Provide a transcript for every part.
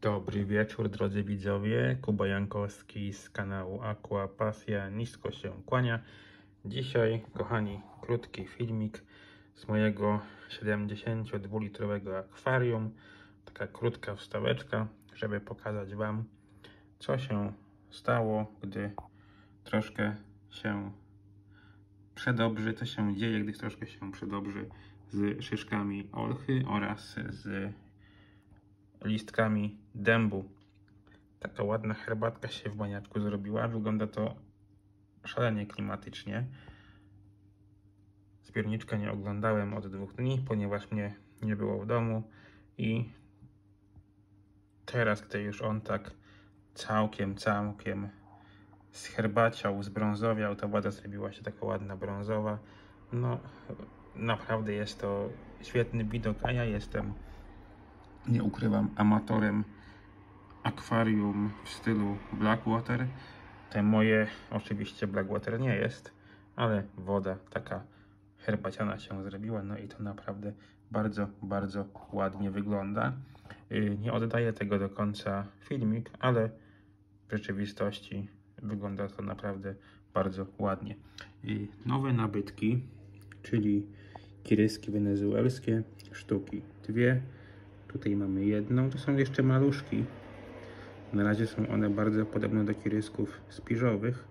Dobry wieczór, drodzy widzowie. Kuba Jankowski z kanału Aqua Pasja nisko się kłania. Dzisiaj, kochani, krótki filmik z mojego 72-litrowego akwarium. Taka krótka wstaweczka, żeby pokazać Wam, co się stało, gdy troszkę się przedobrzy, co się dzieje, gdy troszkę się przedobrzy z szyszkami olchy oraz z listkami dębu. Taka ładna herbatka się w baniaczku zrobiła. Wygląda to szalenie klimatycznie. Zbiorniczka nie oglądałem od 2 dni, ponieważ mnie nie było w domu i teraz, gdy już on tak całkiem zherbaciał, zbrązowiał, ta woda zrobiła się taka ładna brązowa. No, naprawdę jest to świetny widok, a ja jestem, nie ukrywam, amatorem akwarium w stylu Blackwater. Te moje oczywiście Blackwater nie jest, ale woda taka herbaciana się zrobiła, no i to naprawdę bardzo ładnie wygląda. Nie oddaję tego do końca filmik, ale w rzeczywistości wygląda to naprawdę bardzo ładnie. Nowe nabytki, czyli kiryski wenezuelskie, sztuki 2. Tutaj mamy jedną, to są jeszcze maluszki. Na razie są one bardzo podobne do kirysków spiżowych.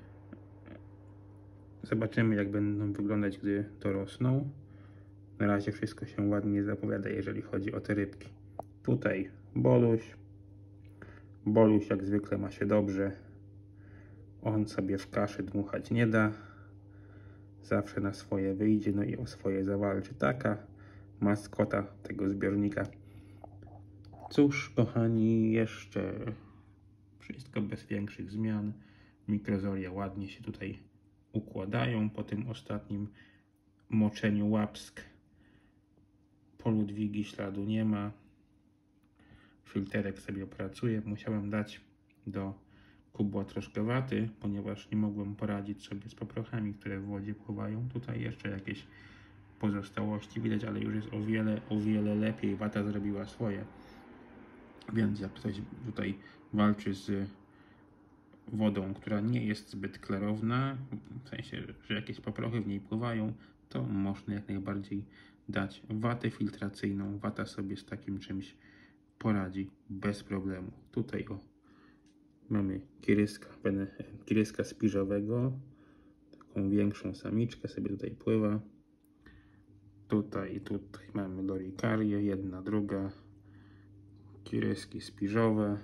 Zobaczymy, jak będą wyglądać, gdy dorosną. Na razie wszystko się ładnie zapowiada, jeżeli chodzi o te rybki. Tutaj Boluś. Boluś jak zwykle ma się dobrze. On sobie w kaszy dmuchać nie da. Zawsze na swoje wyjdzie, no i o swoje zawalczy. Taka maskota tego zbiornika. Cóż, kochani, jeszcze wszystko bez większych zmian. Mikrozoria ładnie się tutaj układają po tym ostatnim moczeniu łapsk. Po Ludwigi śladu nie ma. Filterek sobie pracuje. Musiałem dać do kubła troszkę waty, ponieważ nie mogłem poradzić sobie z paprochami, które w wodzie pływają. Tutaj jeszcze jakieś pozostałości widać, ale już jest o wiele lepiej. Wata zrobiła swoje. Więc jak ktoś tutaj walczy z wodą, która nie jest zbyt klarowna, w sensie, że jakieś paprochy w niej pływają, to można jak najbardziej dać watę filtracyjną. Wata sobie z takim czymś poradzi bez problemu. Tutaj mamy kiryska spiżowego, taką większą samiczkę sobie tutaj pływa. Tutaj mamy lorikarię, jedna, druga, kiryski spiżowe.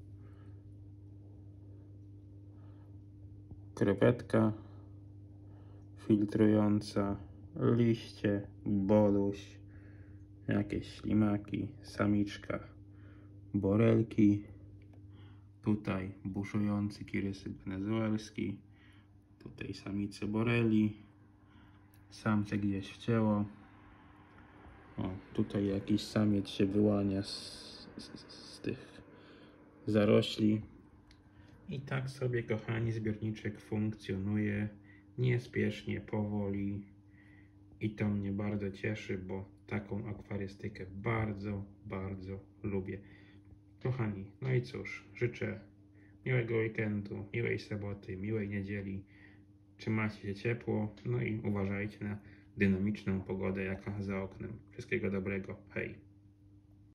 Krewetka filtrująca, liście, boluś, jakieś ślimaki, samiczka, borelki, tutaj buszujący kirysek wenezuelski, tutaj samice boreli, samce gdzieś wcięło. O, tutaj jakiś samiec się wyłania z tych zarośli. I tak sobie, kochani, zbiorniczek funkcjonuje niespiesznie, powoli i to mnie bardzo cieszy, bo taką akwarystykę bardzo lubię. Kochani, no i cóż, życzę miłego weekendu, miłej soboty, miłej niedzieli. Trzymajcie się ciepło, no i uważajcie na dynamiczną pogodę, jaka za oknem. Wszystkiego dobrego, hej!